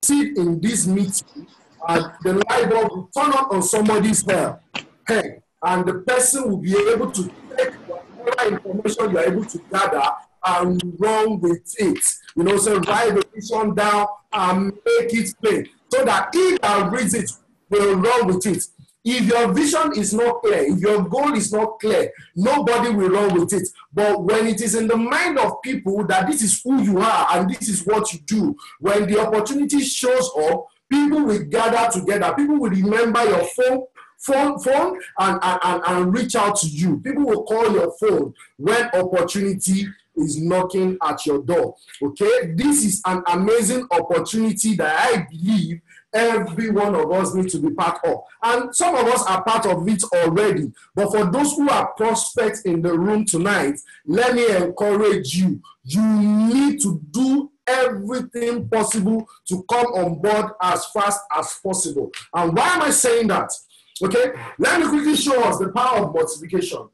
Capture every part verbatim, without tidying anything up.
succeed in this meeting, uh, the light bulb will turn on on somebody's head, head, and the person will be able to take whatever information you are able to gather and run with it. You know, so write the vision down and make it plain, so that he that reads it will run with it. If your vision is not clear, if your goal is not clear, nobody will run with it. But when it is in the mind of people that this is who you are and this is what you do, when the opportunity shows up, people will gather together. People will remember your phone, phone, phone and, and, and reach out to you. People will call your phone when opportunity is knocking at your door. Okay? This is an amazing opportunity that I believe every one of us need to be part of. And some of us are part of it already. But for those who are prospects in the room tonight, let me encourage you. You need to do everything possible to come on board as fast as possible. And why am I saying that? Okay, let me quickly show us the power of multiplication.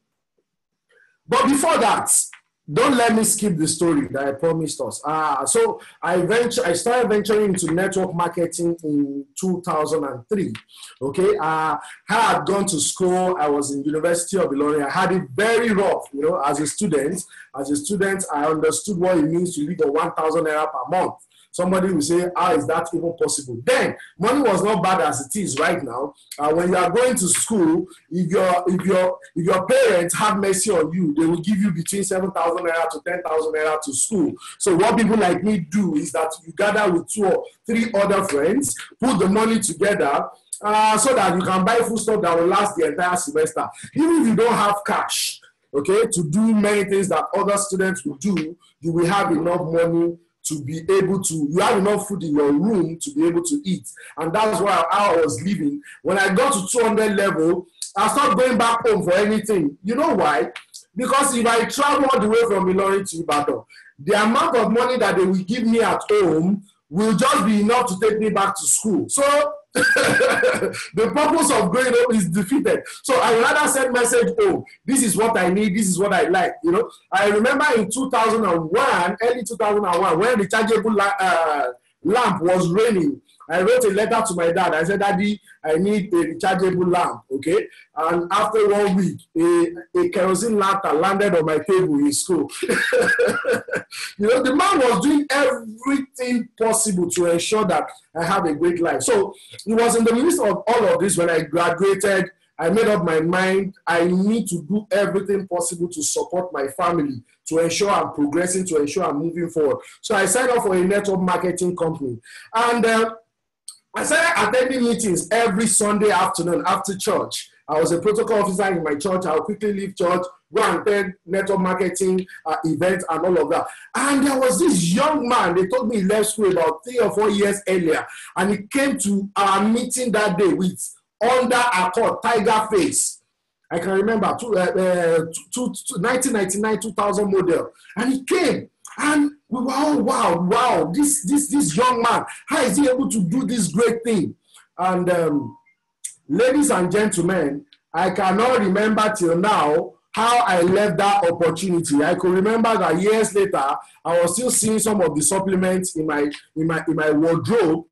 But before that, don't let me skip the story that I promised us. Uh, so I venture, I started venturing into network marketing in two thousand three. Okay, uh, I had gone to school. I was in University of Ilorin. I had it very rough, you know, as a student. As a student, I understood what it means to live on one thousand naira per month. Somebody will say, how is that even possible? Then, money was not bad as it is right now. Uh, when you are going to school, if your if your if your parents have mercy on you, they will give you between seven thousand naira to ten thousand naira to school. So what people like me do is that you gather with two or three other friends, put the money together, uh, so that you can buy food stuff that will last the entire semester. Even if you don't have cash, okay, to do many things that other students will do, you will have enough money to be able to, you have enough food in your room to be able to eat. And that's why I was living. When I got to two hundred level, I started going back home for anything. You know why? Because if I travel all the way from Ilorin to Ibadan, the amount of money that they will give me at home will just be enough to take me back to school. So the purpose of growing up is defeated. So I rather send message, oh, this is what I need, this is what I like. You know, I remember in two thousand one, early two thousand one, when rechargeable la uh, lamp was raining, I wrote a letter to my dad. I said, Daddy, I need a rechargeable lamp, okay? And after one week, a, a kerosene lantern landed on my table in school. You know, the man was doing everything possible to ensure that I have a great life. So it was in the midst of all of this when I graduated, I made up my mind, I need to do everything possible to support my family, to ensure I'm progressing, to ensure I'm moving forward. So I signed up for a network marketing company. And uh, I started attending meetings every Sunday afternoon after church. I was a protocol officer in my church. I'll quickly leave church, go and attend network marketing uh, events and all of that. And there was this young man, they told me he left school about three or four years earlier. And he came to our meeting that day with Honda Accord, Tiger Face. I can remember, two, uh, uh, two, two, nineteen ninety-nine, two thousand model. And he came. And we were all, wow, wow, this, this, this young man, how is he able to do this great thing? And um, ladies and gentlemen, I cannot remember till now how I left that opportunity. I could remember that years later, I was still seeing some of the supplements in my in my in my wardrobe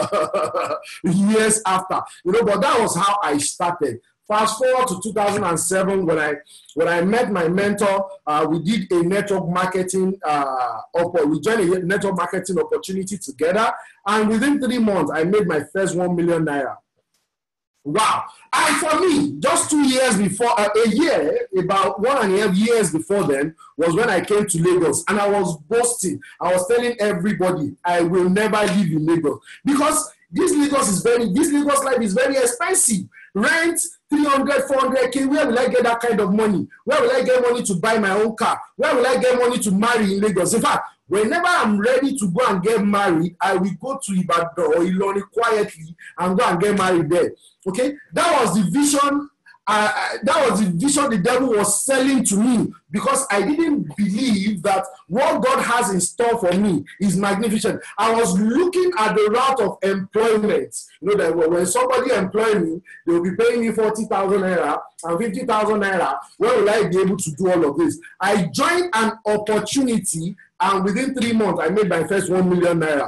years after. You know, but that was how I started. Fast forward to two thousand seven, when I when I met my mentor, uh, we did a network marketing uh, we joined a network marketing opportunity together, and within three months, I made my first one million naira. Wow! And for me, just two years before, uh, a year, about one and a half years before then, was when I came to Lagos, and I was boasting. I was telling everybody, I will never live in Lagos because this Lagos is very, this Lagos life is very expensive. Rent three hundred, four hundred K, where will I get that kind of money? Where will I get money to buy my own car? Where will I get money to marry in Lagos? In fact, whenever I'm ready to go and get married, I will go to Ibadan or Ilorin quietly and go and get married there. Okay? That was the vision. Uh, that was the vision the devil was selling to me, because I didn't believe that what God has in store for me is magnificent. I was looking at the route of employment. You know that when somebody employs me, they will be paying me forty thousand naira and fifty thousand naira. Where will I be able to do all of this? I joined an opportunity, and within three months, I made my first one million naira.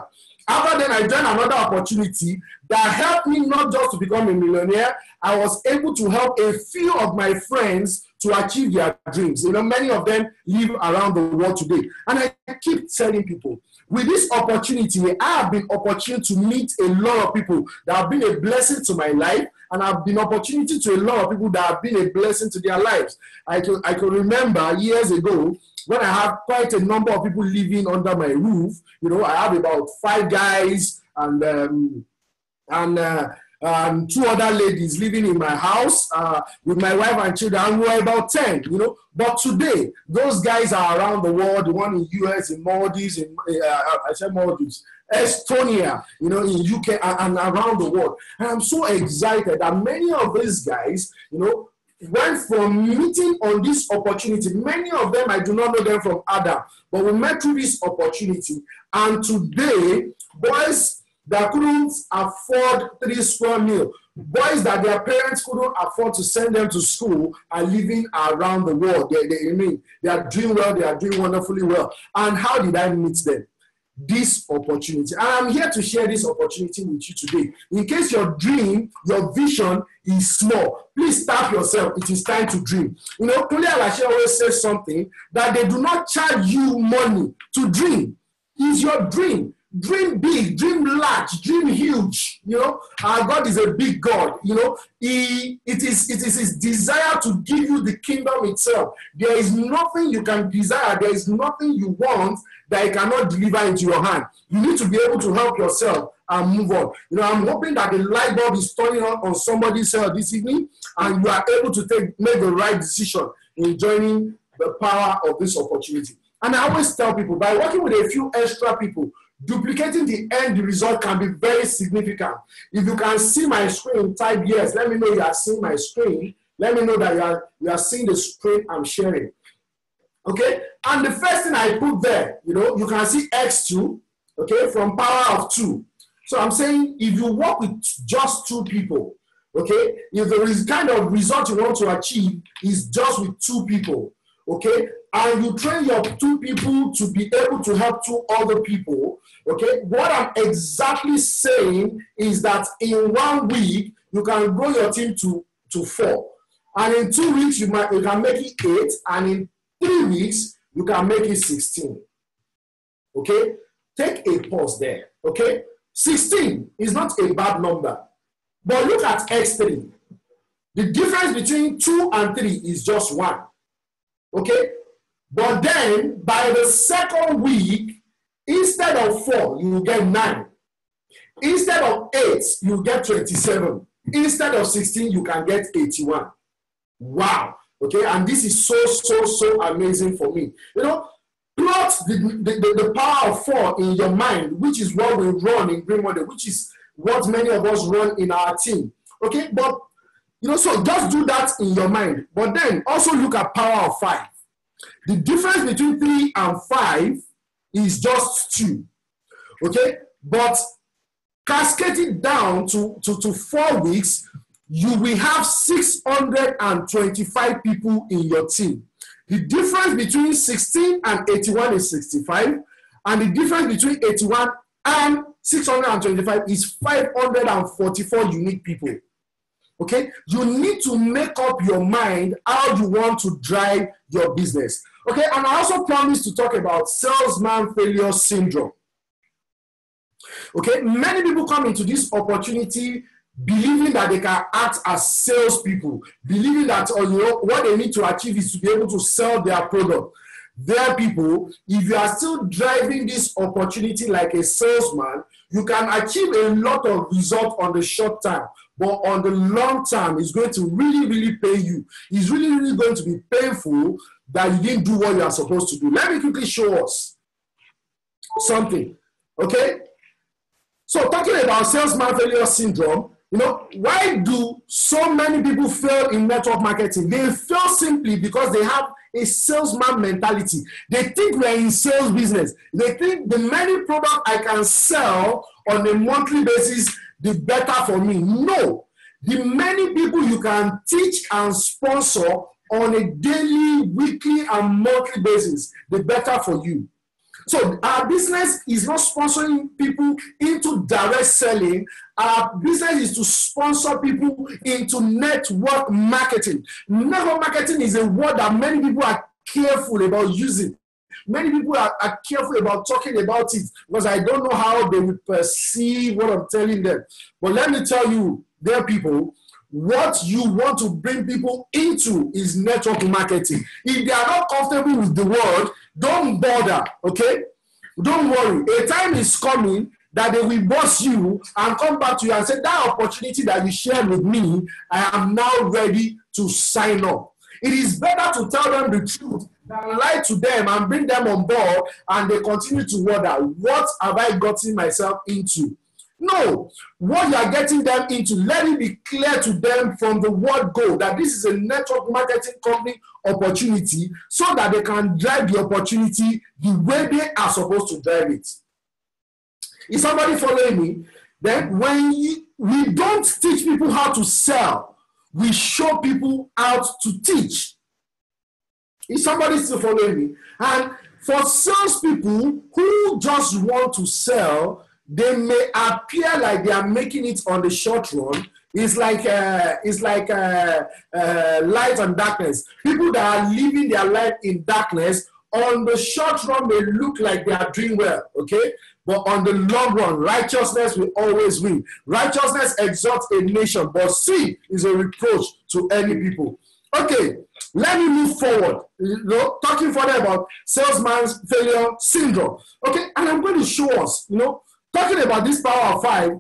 After then, I joined another opportunity that helped me not just to become a millionaire. I was able to help a few of my friends to achieve their dreams. You know, many of them live around the world today. And I keep telling people, with this opportunity, I have been opportune to meet a lot of people that have been a blessing to my life, and I've been opportunity to a lot of people that have been a blessing to their lives. I can, I can remember years ago when I had quite a number of people living under my roof. You know, I have about five guys and um, and uh, um, two other ladies living in my house uh, with my wife and children, and we were about ten, you know. But today, those guys are around the world, the one in U S, in Maldives, in, uh, I said Maldives, Estonia, you know, in U K, and, and around the world. And I'm so excited that many of these guys, you know, went from meeting on this opportunity. Many of them, I do not know them from Adam, but we met through this opportunity. And today, boys that couldn't afford three square meal, boys that their parents couldn't afford to send them to school, are living around the world. They, they, I mean, they are doing well, they are doing wonderfully well. And how did I meet them? This opportunity. And I'm here to share this opportunity with you today. In case your dream, your vision is small, please tap yourself. It is time to dream. You know, Kunle Alashe always says something, that they do not charge you money to dream. It's your dream. Dream big, dream large, dream huge. You know, our God is a big God. You know, he, it is it is his desire to give you the kingdom itself. There is nothing you can desire. There is nothing you want that he cannot deliver into your hand. You need to be able to help yourself and move on. You know, I'm hoping that the light bulb is turning on on somebody's cell this evening, and you are able to take make the right decision in joining the power of this opportunity. And I always tell people, by working with a few extra people, duplicating the end result can be very significant. If you can see my screen, type yes. Let me know you are seeing my screen. Let me know that you are, you are seeing the screen I'm sharing. Okay? And the first thing I put there, you know, you can see X two, okay, from power of two. So I'm saying if you work with just two people, okay, if the kind of result you want to achieve is just with two people, okay, and you train your two people to be able to help two other people, okay, what I'm exactly saying is that in one week, you can grow your team to, to four. And in two weeks, you, might, you can make it eight. And in three weeks, you can make it sixteen. Okay? Take a pause there. Okay? sixteen is not a bad number. But look at X three. The difference between two and three is just one. Okay? But then, by the second week, instead of four, you get nine. Instead of eight, you get twenty-seven. Instead of sixteen, you can get eighty-one. Wow. Okay, and this is so, so, so amazing for me. You know, plot the, the, the power of four in your mind, which is what we run in Green Monday, which is what many of us run in our team. Okay, but, you know, so just do that in your mind. But then also look at power of five. The difference between three and five is just two. Okay, but cascade it down to, to, to four weeks, you will have six hundred twenty-five people in your team. The difference between sixteen and eighty-one is sixty-five, and the difference between eighty-one and six hundred twenty-five is five hundred forty-four unique people. Okay, you need to make up your mind how you want to drive your business. Okay, and I also promised to talk about salesman failure syndrome. Okay, many people come into this opportunity believing that they can act as salespeople, believing that oh, you know, what they need to achieve is to be able to sell their product. There, people, if you are still driving this opportunity like a salesman, you can achieve a lot of results on the short term, but on the long term, it's going to really, really pay you. It's really, really going to be painful that you didn't do what you are supposed to do. Let me quickly show us something, okay? So talking about salesman failure syndrome, you know, why do so many people fail in network marketing? They fail simply because they have a salesman mentality. They think we're in sales business. They think the many products I can sell on a monthly basis, the better for me. No. The many people you can teach and sponsor on a daily, weekly, and monthly basis, the better for you. So our business is not sponsoring people into direct selling. Our business is to sponsor people into network marketing. Network marketing is a word that many people are careful about using. Many people are, are careful about talking about it because I don't know how they will perceive what I'm telling them. But let me tell you, dear people, what you want to bring people into is network marketing. If they are not comfortable with the word, don't bother, okay? Don't worry. A time is coming that they will boss you and come back to you and say, that opportunity that you shared with me, I am now ready to sign up. It is better to tell them the truth than lie to them and bring them on board and they continue to wonder, what have I gotten myself into? No, what you are getting them into, let it be clear to them from the word go that this is a network marketing company opportunity so that they can drive the opportunity the way they are supposed to drive it. Is somebody following me? Then when you, we don't teach people how to sell, we show people how to teach. Is somebody still following me? And for salespeople who just want to sell, they may appear like they are making it on the short run. It's like uh, it's like uh, uh, light and darkness. People that are living their life in darkness on the short run may look like they are doing well, okay? But on the long run, righteousness will always win. Righteousness exalts a nation, but sin is a reproach to any people. Okay, let me move forward. You know, talking further about salesman's failure syndrome. Okay, and I'm going to show us, you know, talking about this power of five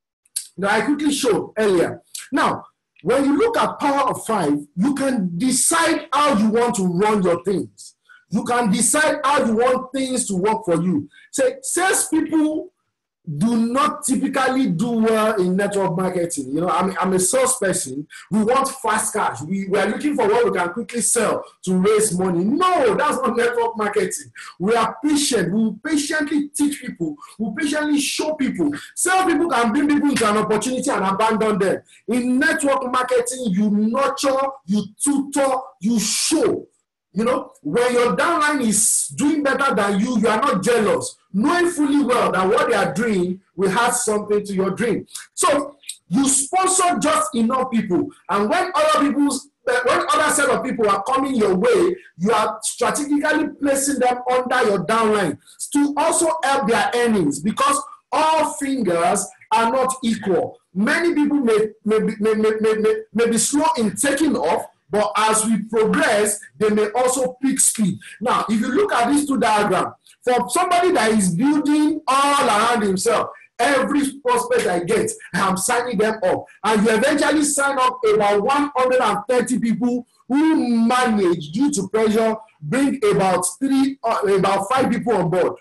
that I quickly showed earlier. Now, when you look at power of five, you can decide how you want to run your things. You can decide how you want things to work for you. Say, salespeople do not typically do well in network marketing. You know, I'm, I'm a salesperson. We want fast cash. We, we are looking for what we can quickly sell to raise money. No, that's not network marketing. We are patient. We will patiently teach people. We will patiently show people. Salespeople can bring people into an opportunity and abandon them. In network marketing, you nurture, you tutor, you show. You know, when your downline is doing better than you, you are not jealous, knowing fully well that what they are doing will add something to your dream. So you sponsor just enough people, and when other people's when other set of people are coming your way, you are strategically placing them under your downline to also help their earnings, because all fingers are not equal. Many people may may, may, may, may, may, may be slow in taking off, but as we progress, they may also pick speed. Now, if you look at these two diagrams, for somebody that is building all around himself, every prospect I get, I'm signing them up. And you eventually sign up about one hundred thirty people who manage, due to pressure, bring about three, uh, about five people on board.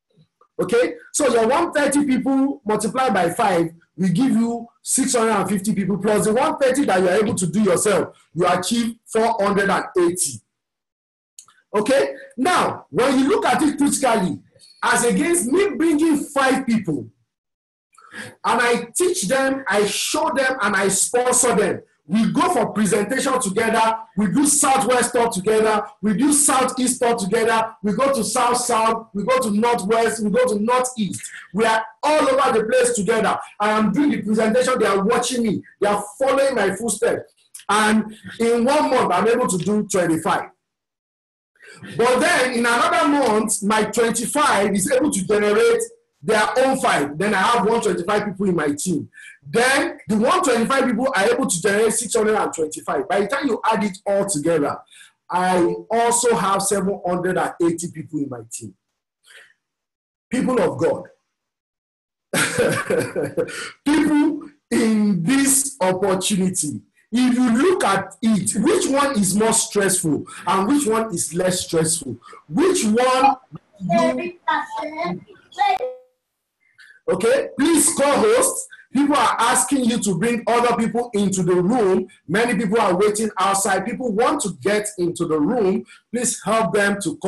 Okay? So your one hundred thirty people multiplied by five will give you six hundred fifty people, plus the one hundred thirty that you are able to do yourself, you achieve four hundred eighty. Okay? Now, when you look at it critically, as against me bringing five people, and I teach them, I show them, and I sponsor them. We go for presentation together, we do Southwest talk together, we do Southeast talk together, we go to South-South, we go to Northwest, we go to Northeast. We are all over the place together. I am doing the presentation, they are watching me, they are following my footsteps. And in one month, I'm able to do twenty-five. But then in another month, my twenty-five is able to generate their own five. Then I have one hundred twenty-five people in my team. Then the one hundred twenty-five people are able to generate six hundred twenty-five. By the time you add it all together, I also have seven hundred eighty people in my team. People of God. People in this opportunity. If you look at it, which one is more stressful and which one is less stressful? Which one you... Okay, please, co-host. People are asking you to bring other people into the room. Many people are waiting outside. People want to get into the room. Please help them to come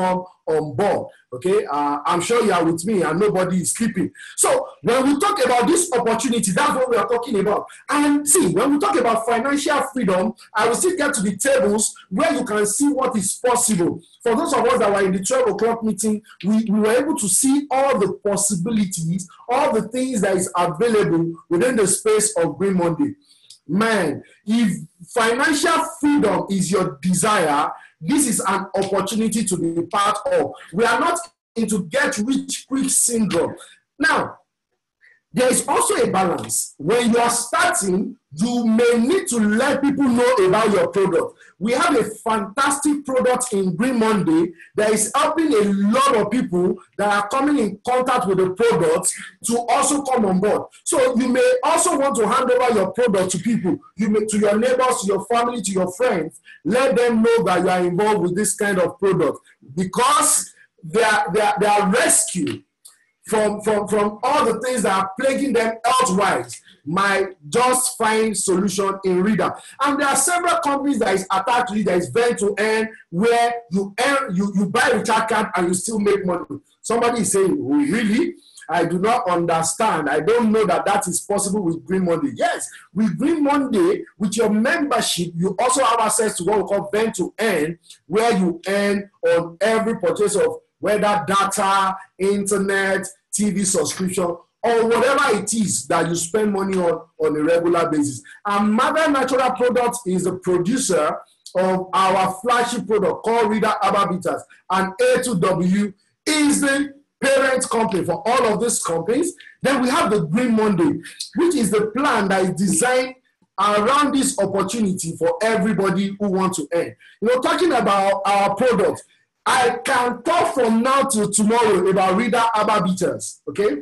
on board. Okay, uh, I'm sure you are with me and nobody is sleeping. So when we talk about this opportunity, that's what we are talking about. And see, when we talk about financial freedom, I will still get to the tables where you can see what is possible. For those of us that were in the twelve o'clock meeting, we, we were able to see all the possibilities, all the things that is available within the space of Green Monday. Man, if financial freedom is your desire, this is an opportunity to be part of. We are not into get rich quick syndrome. Now, there is also a balance. When you are starting, you may need to let people know about your product. We have a fantastic product in Green Monday that is helping a lot of people that are coming in contact with the product to also come on board. So you may also want to hand over your product to people, you may, to your neighbors, to your family, to your friends. Let them know that you are involved with this kind of product, because they are, they are, they are rescued From, from, from all the things that are plaguing them health-wise, might just find solution in Reader. And there are several companies that is attached to it that is Vent to Earn, where you earn, you, you buy a recharge card and you still make money. Somebody is saying, oh, really? I do not understand. I don't know that that is possible with Green Monday. Yes, with Green Monday, with your membership, you also have access to what we call Vent to Earn, where you earn on every purchase of whether data, internet, T V subscription, or whatever it is that you spend money on on a regular basis. And Mother Natural Products is the producer of our flagship product called Reader Herbal Bitters, and A two W is the parent company for all of these companies. Then we have the Green Monday, which is the plan that is designed around this opportunity for everybody who wants to earn. You know, talking about our product, I can talk from now till tomorrow about Reader Herbal Bitters, okay?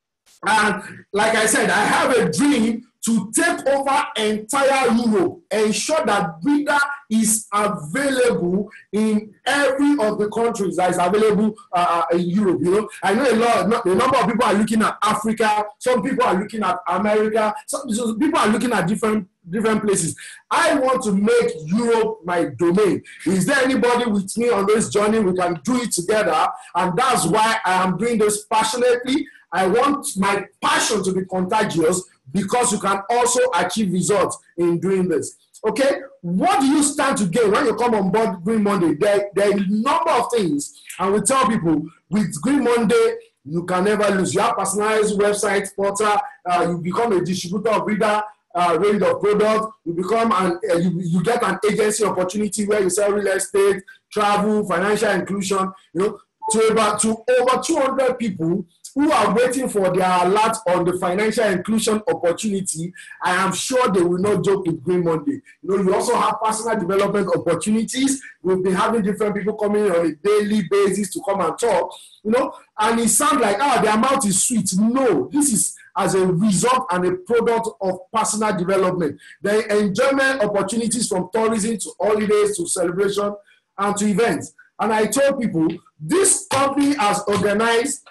And like I said, I have a dream to take over entire Europe, ensure that Reader is available in every of the countries that is available uh, in Europe. You know, I know a lot. A number of people are looking at Africa. Some people are looking at America. Some, some people are looking at different different places. I want to make Europe my domain. Is there anybody with me on this journey? We can do it together, and that's why I am doing this passionately. I want my passion to be contagious, because you can also achieve results in doing this. Okay, what do you stand to gain when you come on board Green Monday? There, there are a number of things, and we tell people with Green Monday, you can never lose. You have personalized website, portal, uh, you become a distributor of Reader uh, range of products, you become an, uh, you, you get an agency opportunity where you sell real estate, travel, financial inclusion, you know, to about to over two hundred people who are waiting for their alert on the financial inclusion opportunity. I am sure they will not joke with Green Monday. You know, you also have personal development opportunities. We'll be having different people coming on a daily basis to come and talk, you know, and it sounds like, ah, the amount is sweet. No, this is as a result and a product of personal development. The enjoyment opportunities from tourism to holidays to celebration and to events. And I told people, this company has organized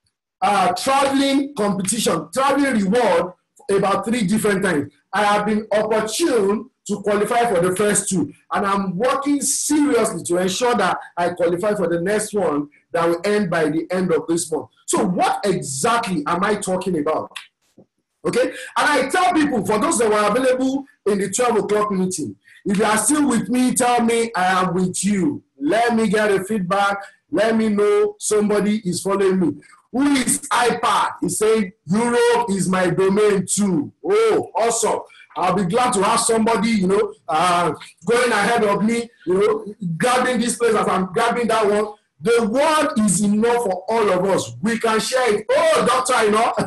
Uh, traveling competition, traveling reward about three different times. I have been opportune to qualify for the first two, and I'm working seriously to ensure that I qualify for the next one that will end by the end of this month. So what exactly am I talking about? Okay, and I tell people, for those that were available in the twelve o'clock meeting, if you are still with me, tell me I am with you. Let me get a feedback. Let me know somebody is following me. Who is iPad? He said, Europe is my domain too. Oh, awesome. I'll be glad to have somebody, you know, uh, going ahead of me, you know, grabbing this place as I'm grabbing that one. The word is enough for all of us. We can share it. Oh, doctor, you know,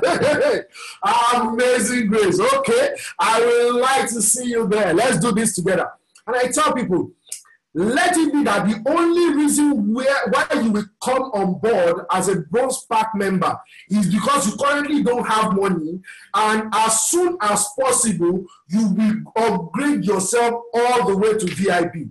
amazing grace. Okay, I would like to see you there. Let's do this together. And I tell people, let it be that the only reason where why you will come on board as a Bronze Pack member is because you currently don't have money, and as soon as possible, you will upgrade yourself all the way to V I P.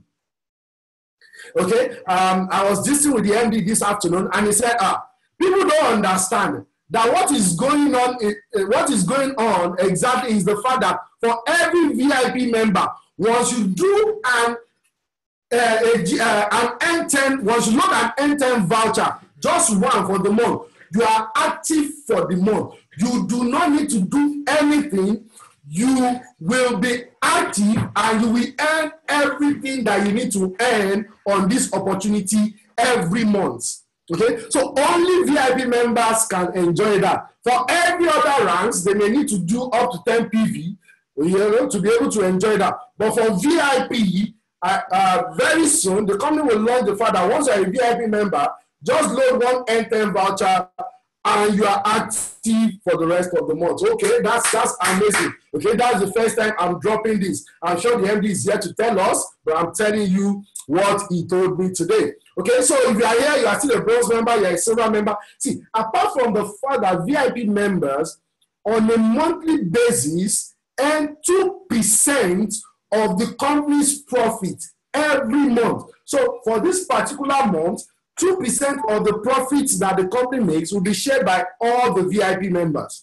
Okay, um, I was discussing with the M D this afternoon, and he said, ah, people don't understand that what is going on, what is going on exactly is the fact that for every V I P member, once you do an uh, a, uh, an N ten, once you load an N ten voucher, just one for the month, you are active for the month. You do not need to do anything. You will be active and you will earn everything that you need to earn on this opportunity every month. Okay, so only V I P members can enjoy that. For every other ranks, they may need to do up to ten P V, you know, to be able to enjoy that. But for V I P, uh, uh, very soon the company will launch the fact that once you're a V I P member, just load one N ten voucher and you are active for the rest of the month. Okay, that's that's amazing. Okay, that's the first time I'm dropping this. I'm sure the M D is here to tell us, but I'm telling you what he told me today. Okay, so if you are here, you are still a bronze member, you are a silver member. See, apart from the fact that V I P members on a monthly basis earn two percent of the company's profit every month. So for this particular month, two percent of the profits that the company makes will be shared by all the V I P members.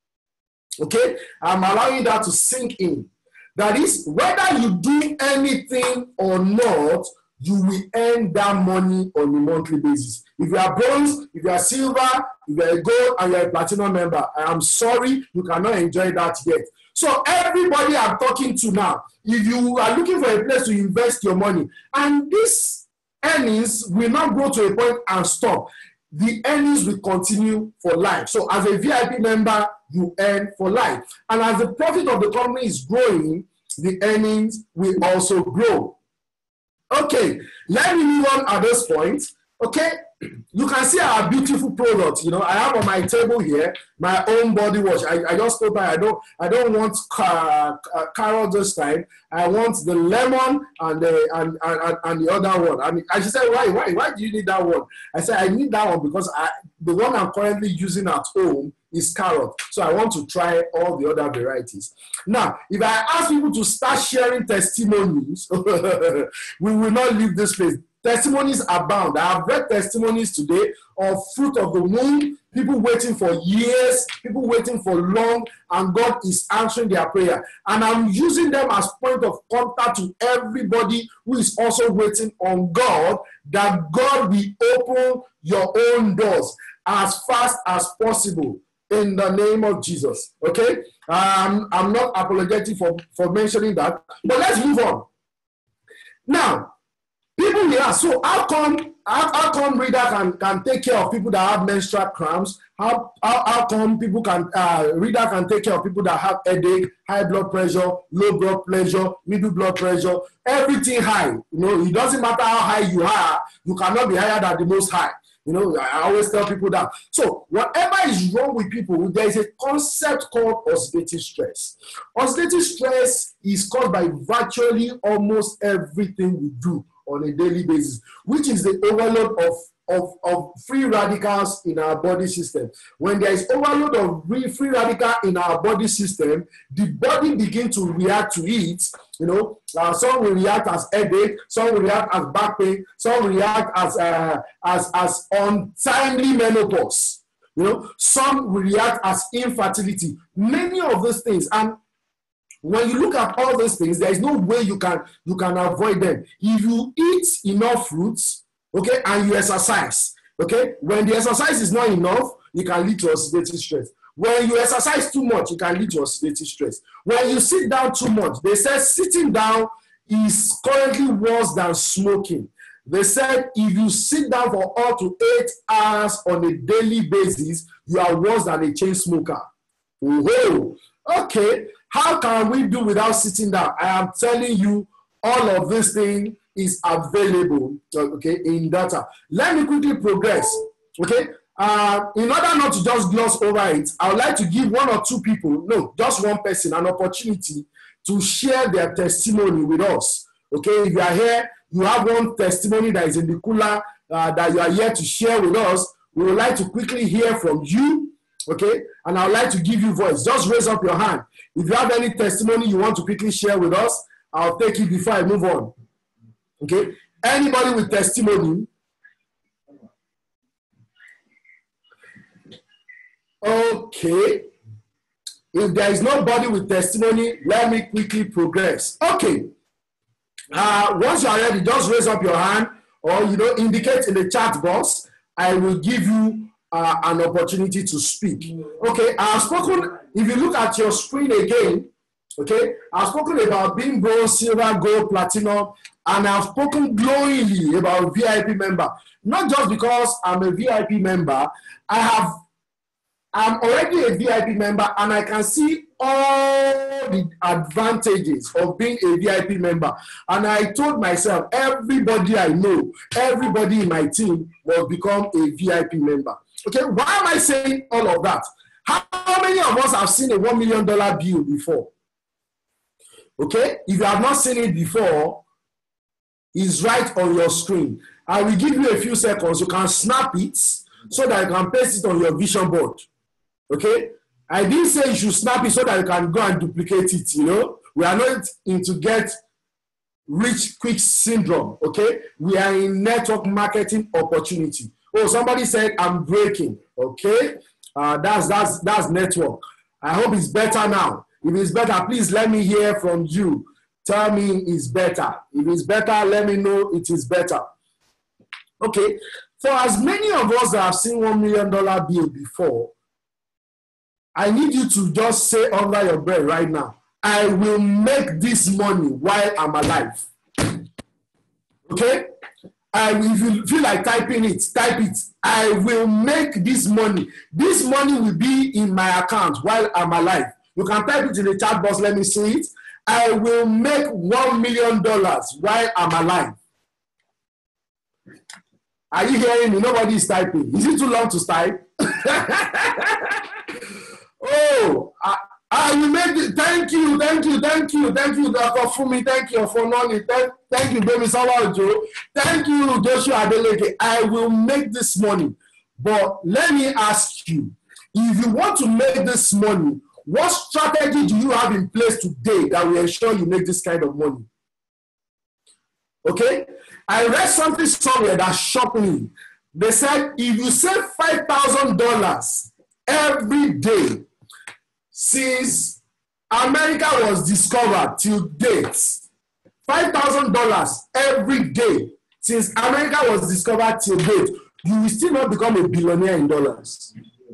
Okay, I'm allowing that to sink in. That is, whether you do anything or not, you will earn that money on a monthly basis. If you are bronze, if you are silver, if you are a gold, and you are a platinum member, I am sorry, you cannot enjoy that yet. So everybody I'm talking to now, if you are looking for a place to invest your money, and this earnings will not go to a point and stop, the earnings will continue for life. So as a V I P member, you earn for life. And as the profit of the company is growing, the earnings will also grow. Okay, let me move on at this point. Okay, you can see our beautiful product. You know, I have on my table here my own body wash. I, I just thought I don't I don't want car, uh, carrot this time. I want the lemon and the and, and, and the other one. I mean, I should say, why why why do you need that one? I said I need that one because I the one I'm currently using at home is carrot. So I want to try all the other varieties. Now, if I ask people to start sharing testimonies, we will not leave this place. Testimonies abound. I have read testimonies today of fruit of the womb, people waiting for years, people waiting for long, and God is answering their prayer. And I'm using them as point of contact to everybody who is also waiting on God, that God will open your own doors as fast as possible in the name of Jesus. Okay? Um, I'm not apologetic for, for mentioning that, but let's move on. Now, people here, so how come how, how come reader can, can take care of people that have menstrual cramps? How, how, how come people can uh, reader can take care of people that have headache, high blood pressure, low blood pressure, middle blood pressure, everything high? You know, it doesn't matter how high you are, you cannot be higher than the most high. You know, I always tell people that. So whatever is wrong with people, there is a concept called oxidative stress. Oxidative stress is caused by virtually almost everything we do on a daily basis, which is the overload of, of, of free radicals in our body system. When there is overload of free radical in our body system, the body begins to react to it. You know, uh, some will react as headache, some will react as back pain, some will react as, uh, as, as untimely menopause. You know, some will react as infertility. Many of those things. And when you look at all those things, there is no way you can you can avoid them. If you eat enough fruits, okay, and you exercise, okay, when the exercise is not enough, it can lead to oxidative stress. When you exercise too much, it can lead to oxidative stress. When you sit down too much, they said sitting down is currently worse than smoking. They said if you sit down for up to eight hours on a daily basis, you are worse than a chain smoker. Whoa. Okay, how can we do without sitting down? I am telling you, all of this thing is available, okay, in data. Let me quickly progress, okay? Uh, in order not to just gloss over it, I would like to give one or two people, no, just one person, an opportunity to share their testimony with us, okay? If you are here, you have one testimony that is in the cooler uh, that you are here to share with us. We would like to quickly hear from you. Okay, and I would like to give you voice. Just raise up your hand. If you have any testimony you want to quickly share with us, I'll take it before I move on. Okay, anybody with testimony? Okay, if there is nobody with testimony, let me quickly progress. Okay, Uh, once you are ready, just raise up your hand or, you know, indicate in the chat box. I will give you uh, an opportunity to speak. Okay, I've spoken, if you look at your screen again, okay, I've spoken about being bronze, silver, gold, platinum, and I've spoken glowingly about V I P member. Not just because I'm a V I P member, I have, I'm already a V I P member and I can see all the advantages of being a V I P member. And I told myself, everybody I know, everybody in my team will become a V I P member. Okay, why am I saying all of that? How many of us have seen a one million dollar bill before? Okay, if you have not seen it before, it's right on your screen. I will give you a few seconds. You can snap it so that you can paste it on your vision board. Okay, I didn't say you should snap it so that you can go and duplicate it. You know, we are not into get rich quick syndrome. Okay, we are in network marketing opportunity. Oh, somebody said I'm breaking. Okay, uh, that's that's that's network. I hope it's better now. If it's better, please let me hear from you. Tell me it's better. If it's better, let me know it is better. Okay, for as many of us that have seen one million dollar bill before, I need you to just say under your breath right now, I will make this money while I'm alive. Okay? I will, if you feel like typing it, type it. I will make this money. This money will be in my account while I'm alive. You can type it in the chat box. Let me see it. I will make one million dollars while I'm alive. Are you hearing me? Nobody is typing. Is it too long to type? Oh, I, I will make it. Thank you, thank you, thank you, thank you, Doctor Fumi. Thank you for knowing. Thank, thank you, baby Sawajo. Thank you, Joshua Adeleke. I will make this money. But let me ask you, if you want to make this money, what strategy do you have in place today that will ensure you make this kind of money? Okay? I read something somewhere that shocked me. They said if you save five thousand dollars every day since America was discovered till date, five thousand dollars every day since America was discovered till date, you will still not become a billionaire in dollars.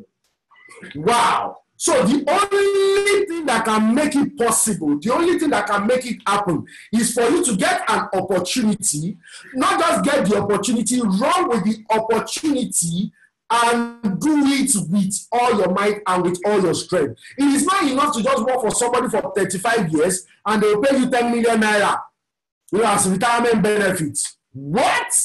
Wow. So the only thing that can make it possible, the only thing that can make it happen is for you to get an opportunity, not just get the opportunity, run with the opportunity and do it with all your might and with all your strength. It is not enough to just work for somebody for thirty-five years and they will pay you ten million naira, you know, as retirement benefits. What?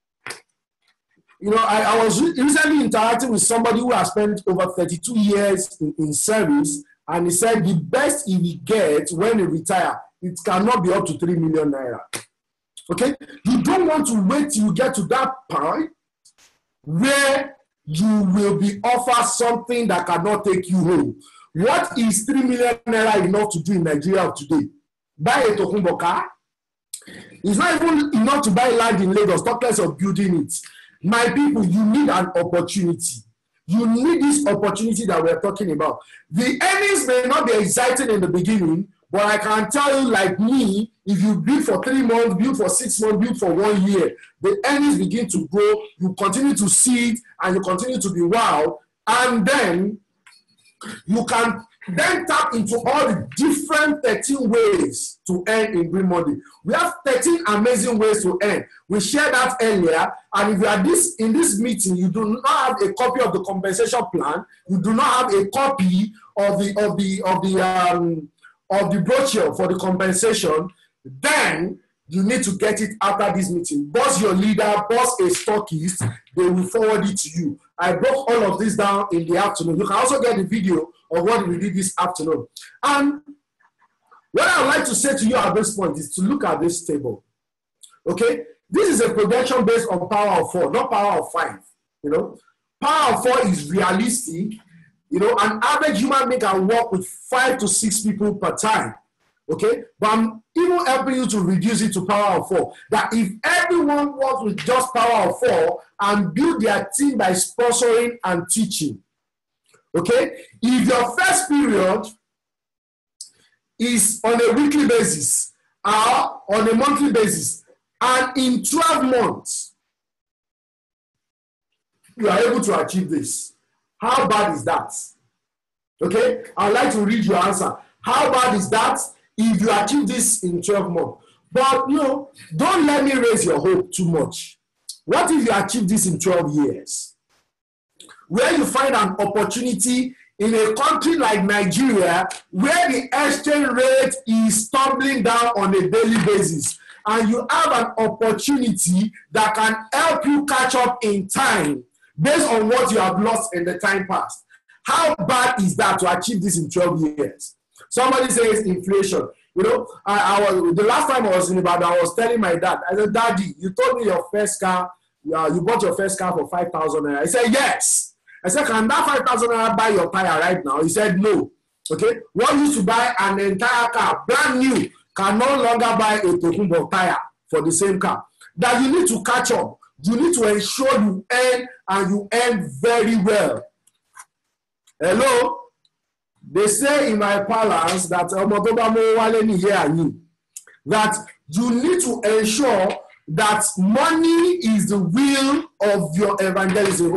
You know, I, I was recently interacting with somebody who has spent over thirty-two years in, in service, and he said the best he will get when he retires, it cannot be up to three million naira. Okay? You don't want to wait till you get to that point where you will be offered something that cannot take you home. What is three million naira enough to do in Nigeria of today? Buy a Tokunbo car? It's not even enough to buy land in Lagos, talk less of building it. My people, you need an opportunity. You need this opportunity that we're talking about. The earnings may not be exciting in the beginning, but I can tell you, like me, if you build for three months, build for six months, build for one year, the earnings begin to grow, you continue to see it, and you continue to be wild, and then you can then tap into all the different thirteen ways to earn in green money. We have thirteen amazing ways to earn. We shared that earlier, and if you are this in this meeting, you do not have a copy of the compensation plan, you do not have a copy of the of the of the um, of the brochure for the compensation, then you need to get it after this meeting. Boss your leader, boss a stockist, they will forward it to you. I broke all of this down in the afternoon. You can also get the video of what we did this afternoon. And what I would like to say to you at this point is to look at this table. Okay? This is a projection based on power of four, not power of five. You know, power of four is realistic. You know, an average human being can work with five to six people per time. Okay? But I'm even helping you to reduce it to power of four. That if everyone works with just power of four and build their team by sponsoring and teaching. Okay? If your first period is on a weekly basis are on a monthly basis, and in twelve months, you are able to achieve this. How bad is that? Okay, I'd like to read your answer. How bad is that if you achieve this in twelve months? But no, don't let me raise your hope too much. What if you achieve this in twelve years? Where you find an opportunity in a country like Nigeria, where the exchange rate is tumbling down on a daily basis, and you have an opportunity that can help you catch up in time based on what you have lost in the time past. How bad is that to achieve this in twelve years? Somebody says inflation. You know, I, I was the last time I was in Ibadan, I was telling my dad, I said, Daddy, you told me your first car, uh, you bought your first car for five thousand naira. I said, yes. I said, can that five thousand naira buy your tire right now? He said, no. Okay, what used to buy an entire car, brand new, can no longer buy a Tokumbo tire for the same car. That you need to catch up. You need to ensure you earn, and you earn very well. Hello? They say in my palace that that you need to ensure that money is the will of your evangelism.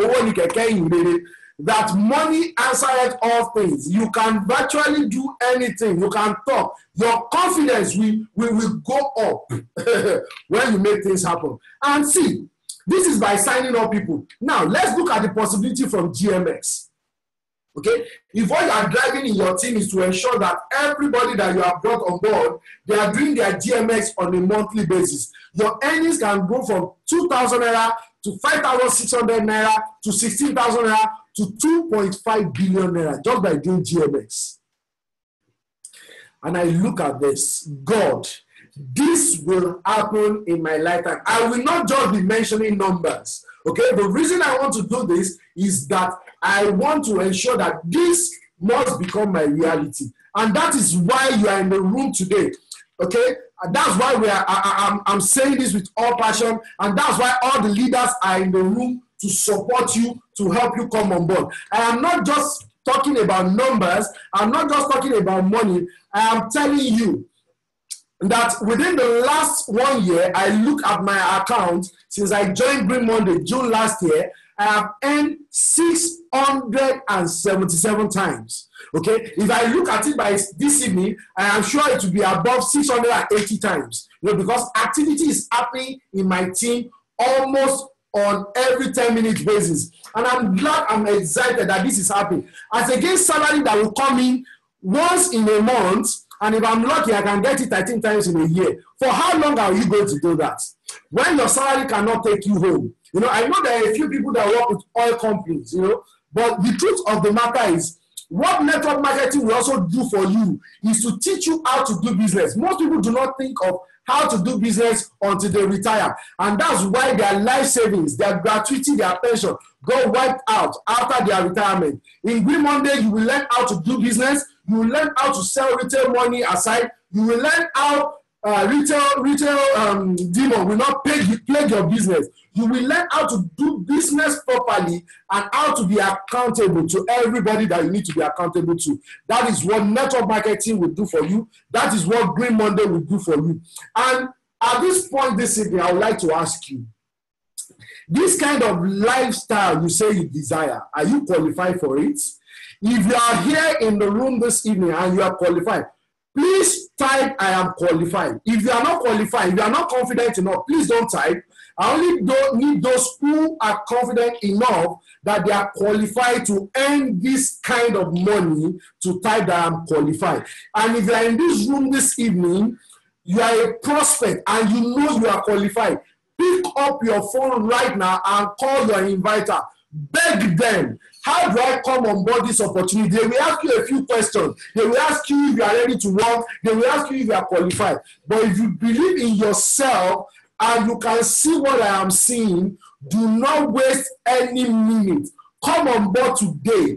That money answers all things. You can virtually do anything. You can talk. Your confidence will, will, will go up when you make things happen. And see, this is by signing up people. Now, let's look at the possibility from G M X. Okay, if what you are driving in your team is to ensure that everybody that you have brought on board, they are doing their G M X on a monthly basis, your earnings can go from two thousand naira to five thousand six hundred naira to sixteen thousand naira to two point five billion naira just by doing G M X. And I look at this, God, this will happen in my lifetime. I will not just be mentioning numbers. Okay, the reason I want to do this is that I want to ensure that this must become my reality. And that is why you are in the room today. Okay, and that's why we are, I, I, I'm, I'm saying this with all passion. And that's why all the leaders are in the room to support you, to help you come on board. I am not just talking about numbers. I'm not just talking about money. I am telling you that within the last one year, I look at my account, since I joined Green Monday, June last year, I have earned six hundred seventy-seven times. Okay, if I look at it by this evening, I am sure it will be above six hundred eighty times. You know, because activity is happening in my team almost on every ten minute basis. And I'm glad, I'm excited that this is happening. As against salary that will come in once in a month, and if I'm lucky, I can get it thirteen times in a year. For how long are you going to do that? When your salary cannot take you home. You know, I know there are a few people that work with oil companies, you know, but the truth of the matter is, what network marketing will also do for you is to teach you how to do business. Most people do not think of how to do business until they retire. And that's why their life savings, their gratuity, their pension go wiped out after their retirement. In Green Monday, you will learn how to do business. You will learn how to sell retail money aside. You will learn how uh, retail retail um, demon will not plague, plague your business. You will learn how to do business properly and how to be accountable to everybody that you need to be accountable to. That is what network marketing will do for you. That is what Green Monday will do for you. And at this point this evening, I would like to ask you, this kind of lifestyle you say you desire, are you qualified for it? If you are here in the room this evening and you are qualified, please type, I am qualified. If you are not qualified, if you are not confident enough, please don't type. I only don't need those who are confident enough that they are qualified to earn this kind of money to type that I'm qualified. And if you are in this room this evening, you are a prospect and you know you are qualified, pick up your phone right now and call your inviter. Beg them. How do I come on board this opportunity? They will ask you a few questions. They will ask you if you are ready to work. They will ask you if you are qualified. But if you believe in yourself and you can see what I am seeing, do not waste any minute. Come on board today.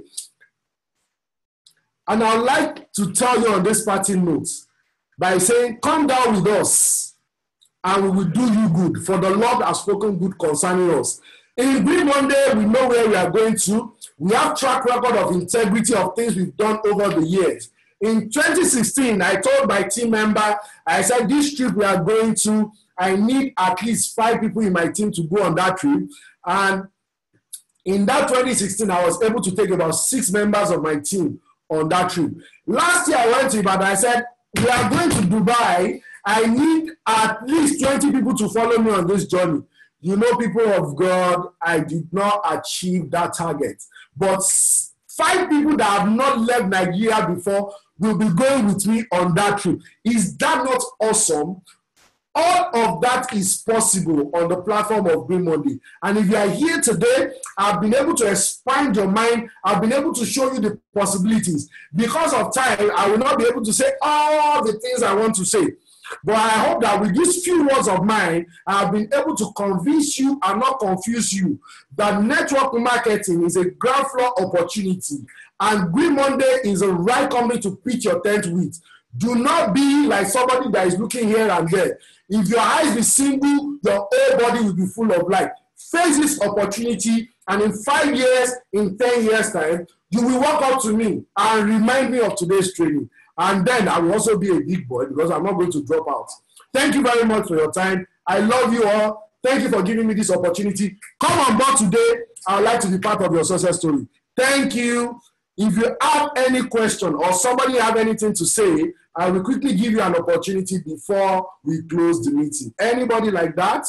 And I'd like to tell you on this parting note by saying, come down with us and we will do you good. For the Lord has spoken good concerning us. In Green Monday, we know where we are going to. We have track record of integrity of things we've done over the years. In twenty sixteen, I told my team member, I said, this trip we are going to, I need at least five people in my team to go on that trip. And in that twenty sixteen, I was able to take about six members of my team on that trip. Last year, I went to Ibadan. I said, we are going to Dubai. I need at least twenty people to follow me on this journey. You know, people of God, I did not achieve that target. But five people that have not left Nigeria before will be going with me on that trip. Is that not awesome? All of that is possible on the platform of Green Monday. And if you are here today, I've been able to expand your mind. I've been able to show you the possibilities. Because of time, I will not be able to say all the things I want to say. But I hope that with these few words of mine, I have been able to convince you and not confuse you that network marketing is a ground floor opportunity. And Green Monday is the right company to pitch your tent with. Do not be like somebody that is looking here and there. If your eyes be single, your whole body will be full of light. Face this opportunity, and in five years, in ten years' time, you will walk up to me and remind me of today's training. And then I will also be a big boy because I'm not going to drop out. Thank you very much for your time. I love you all. Thank you for giving me this opportunity. Come on board today. I would like to be part of your success story. Thank you. If you have any question or somebody have anything to say, I will quickly give you an opportunity before we close the meeting. Anybody like that?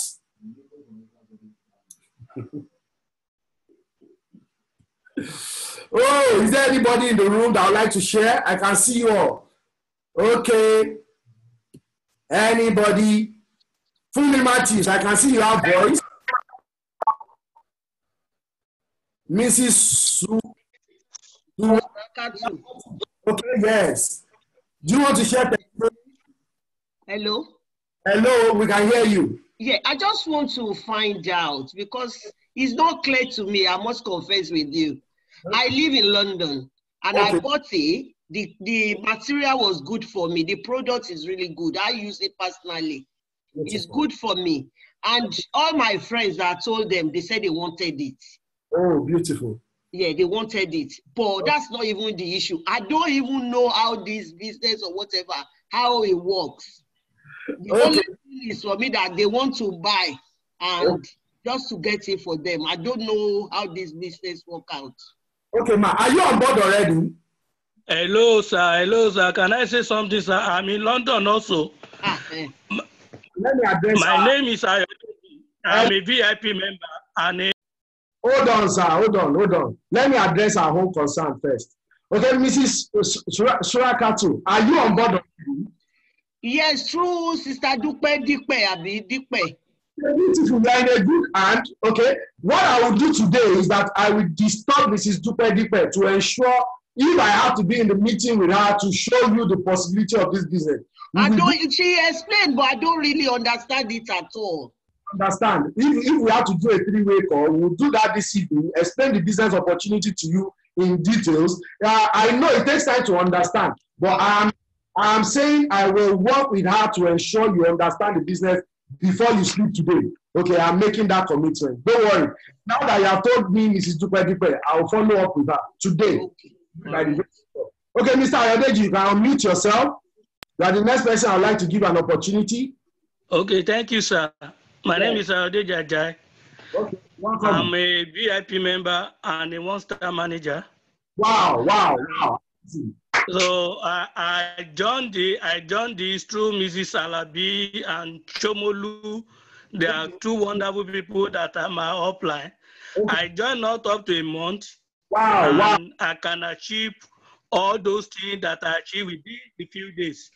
Oh, is there anybody in the room that would like to share? I can see you all. Okay. Anybody? Fumi Matthews, I can see you have voice. Missus Su. Okay, yes. Do you want to share? Hello? Hello, we can hear you. Yeah, I just want to find out because it's not clear to me, I must confess with you. I live in London and okay. I bought it. The, the material was good for me. The product is really good. I use it personally. Beautiful. It's good for me. And all my friends that I told them, they said they wanted it. Oh, beautiful. Yeah, they wanted it. But that's not even the issue. I don't even know how this business or whatever, how it works. The okay. only thing is for me that they want to buy and okay. just to get it for them. I don't know how this business work out. Okay, ma, are you on board already? Hello, sir. Hello, sir. Can I say something, sir? I'm in London also. Ah, eh. Let me address My her. name is Ayo. I'm a V I P member. And a Hold on, sir. Hold on, hold on. Let me address our whole concern first. Okay, Missus Surakatu, are you on board already? Yes, true, Sister Dupe, Dipe, Abi, Dipe. Beautiful, we are in a good hand. Okay, what I will do today is that I will disturb Missus Dupe Dipe to ensure if I have to be in the meeting with her to show you the possibility of this business. I don't, she explained, but I don't really understand it at all. Understand. If, if we have to do a three-way call, we'll do that this evening, explain the business opportunity to you in details. Uh, I know it takes time to understand, but I'm, I'm saying I will work with her to ensure you understand the business before you sleep today. Okay, I'm making that commitment. Don't worry. Now that you have told me, Missus Dupe Dupe, I'll follow up with her today. Okay, right. Okay, Mister Ayodeji, you can unmute yourself. You are the next person I'd like to give an opportunity. Okay, thank you, sir. My yeah. name is Ayodeji Ajay. Okay, welcome. I'm a V I P member and a one-star manager. Wow, wow, wow. So uh, I joined the I joined this through Missus Alabi and Chomolu. They are two wonderful people that are my upline. Okay. I joined not up to a month. Wow, and wow. I can achieve all those things that I achieve within a few days.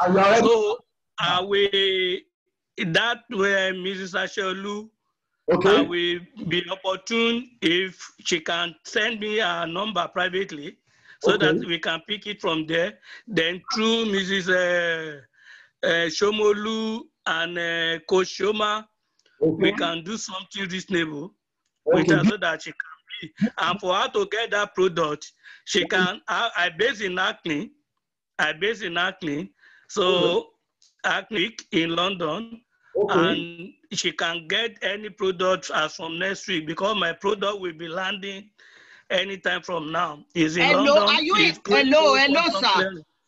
So I will that way Missus Asholu, okay. I will be opportune if she can send me a number privately so okay. that we can pick it from there. Then through Missus Uh, uh, Shomolu and uh, Coach Shoma, okay. we can do something reasonable okay. with her so that she can be. And for her to get that product, she can, I, I base in Acne, I base in Acne, so Acne in London, okay. and she can get any product as from next week because my product will be landing anytime from now. Is in hello, London. Are you in, hello, hello, sir.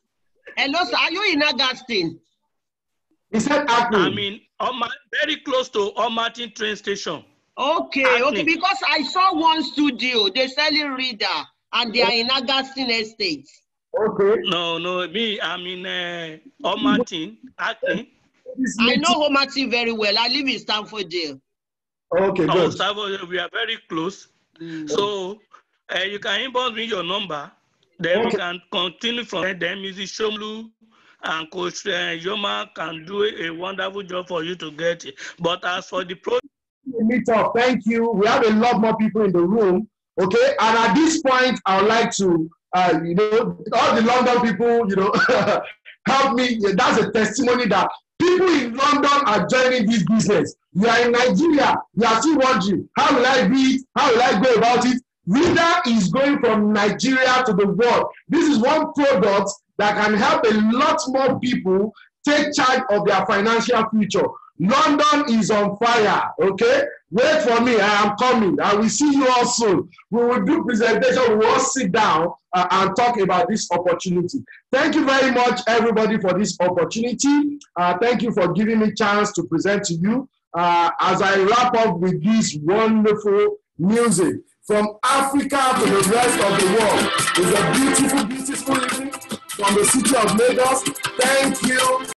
Hello, sir. Are you in Augustine? He said Acne. I mean, Oma, very close to Almaty train station. Okay, Acne. okay, because I saw one studio, they selling reader, and they are in Augustine Estate. Okay. No, no, me, I'm in uh, Almaty, Acne. I know Almaty very well. I live in Stamfordville. Okay, good. Oh, Stamfordville, we are very close. Mm. So uh, you can inbox me your number. Then okay. we can continue from there. Then Missus Shomlu and Coach uh, Yoma can do a, a wonderful job for you to get it. But as for the pro, meet up. Thank you. We have a lot more people in the room. Okay, and at this point, I would like to, uh, you know, all the London people, you know, help me. That's a testimony that people in London are joining this business. You are in Nigeria. You are still wondering, how will I be? How will I go about it? Reader is going from Nigeria to the world. This is one product that can help a lot more people take charge of their financial future. London is on fire, okay? Wait for me, I am coming. I will see you all soon. We will do presentation, we will all sit down uh, and talk about this opportunity. Thank you very much, everybody, for this opportunity. Uh, thank you for giving me a chance to present to you. Uh, as I wrap up with this wonderful music, from Africa to the rest of the world, is a beautiful, beautiful evening from the city of Lagos. Thank you.